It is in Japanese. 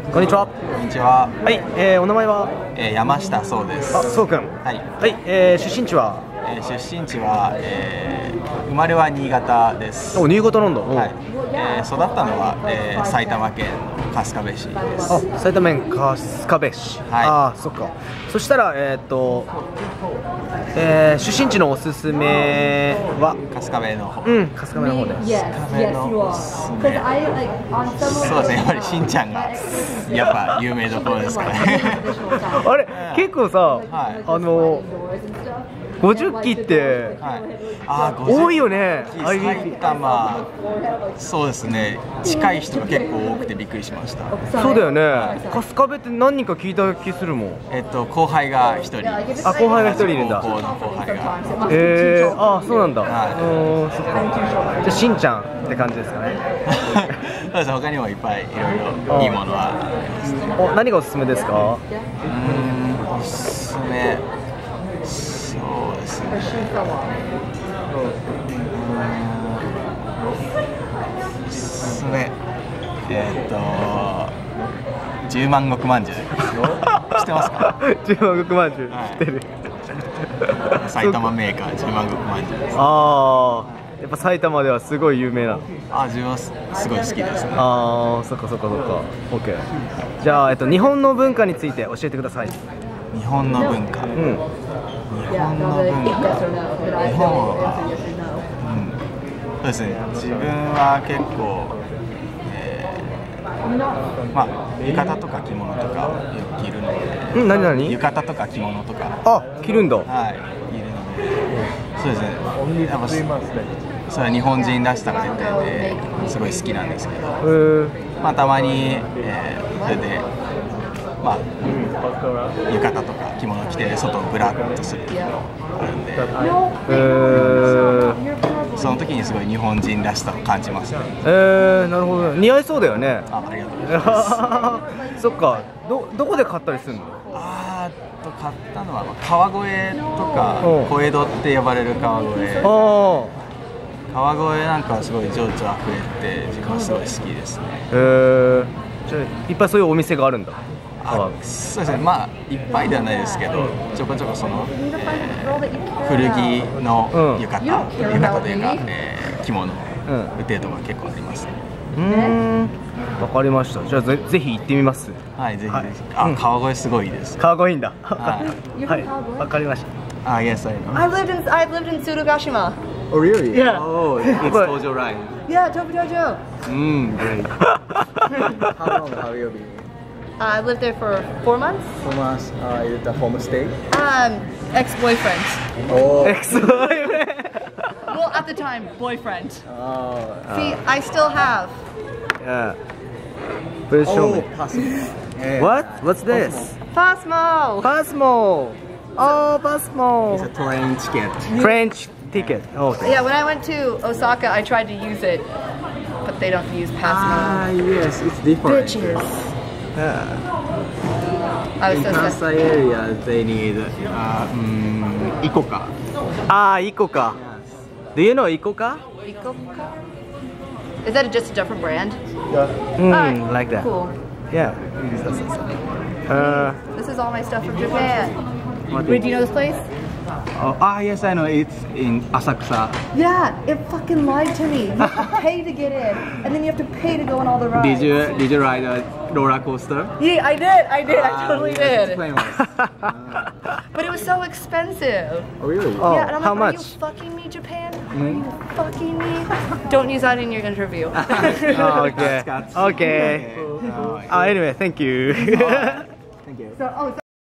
こんにちは。 こんにちは。 はい、お名前は、 山下壮です。 あ、そうくん。 はい。 はい、出身地は、 出身地は、生まれは新潟です。 お、新潟なんだ。 はい。育ったのは、埼玉県の春日部市です。 あ、埼玉県春日部市。 はい。 あ、そっか。そしたら出身地のおすすめは春日部の方。 うん、春日部の方です。 春日部のおすすめ。そうですね。やっぱりしんちゃんがやっぱ有名どころですからね。 あれ、結構さ、 はい、 50期って、 はい、あ、 多いよね。 埼玉、そうですね。近い人が結構多くてびっくりしました。 そうだよね。春日部って何人か聞いた気するもん。 後輩が一人。 あ、後輩が一人いるんだ。 高校の後輩が。 あ、そうなんだ。 はい。 そっか。じゃあしんちゃんって感じですかね。 そうです。他にもいっぱいいろいろいいものはあります。 お、何がおすすめですか？ おすすめ。そうですね。おすすめ。十万石まんじゅう。知ってますか？ 十万石まんじゅう、知ってる。 埼玉メーカー十万石まんじゅうです。 ああ。やっぱ埼玉ではすごい有名なの。 あ、自分はすごい好きですね。 ああ、そっかそっかそっか。オッケー。じゃあ日本の文化について教えてください。 日本の文化。うん。日本の文化。日本は、そうですね。自分は結構、まあ浴衣とか着物とかよく着るので。 何？ 浴衣とか着物とか。 あ、着るんだ。 はい。着るので。そうですね。やっぱそれは日本人らしさが出てすごい好きなんですけど、まあたまに、それでまあ浴衣とか着物着て外をブラッとする時もあるんで、その時にすごい日本人らしさを感じますね。 なるほど。似合いそうだよね。 ありがとうございます。 そっか。どこで買ったりするの？ 買ったのは川越とか小江戸って呼ばれる川越。川越なんかはすごい情緒あふれて自分はすごい好きですね。 じゃあいっぱいそういうお店があるんだ。 そうですね。まあいっぱいではないですけど、ちょこちょこその、古着の浴衣というか、着物売ってるところ結構ありますね。 わかりました。じゃあぜひ行ってみます。 はい、ぜひぜひ。川越すごいいいです。 川越いいんだ。はい、わかかりました。 Yes, I know. I've lived in Tsurugashima. Oh, really? Yeah. Oh, it's Tojo, right? Yeah, Tojo. Great. How long have you been? I lived there for 4 months. 4 months. Is it a homestay? Ex-boyfriend. Oh. Ex-boyfriend. Well, at the time, boyfriend. Oh. See, I still have. Yeah. Please show me. Pasmo. What? What's this? Pasmo. Pasmo. Oh, Pasmo. It's a train ticket. French ticket. Okay. Yeah, when I went to Osaka, I tried to use it, but they don't use Pasmo. Yes, it's different. Bitches. Yeah. In Kansai area, they need Ikoka. Ikoka. Do you know Ikoka? Ikoka? Is that just a different brand? Yeah. Like that. Cool. Yeah. This is all my stuff from Japan. Wait, do you know this place? Yes, I know. It's in Asakusa. Yeah, it fucking lied to me. You have to pay to get in, and then you have to pay to go on all the rides. Did you ride a roller coaster? Yeah, I did. I totally did. But it was so expensive. Oh, really? Yeah, and I'm like, how much? Are you fucking me, Japan? Are you fucking me? Don't use that in your interview. Okay. Okay. Anyway, thank you. Thank you.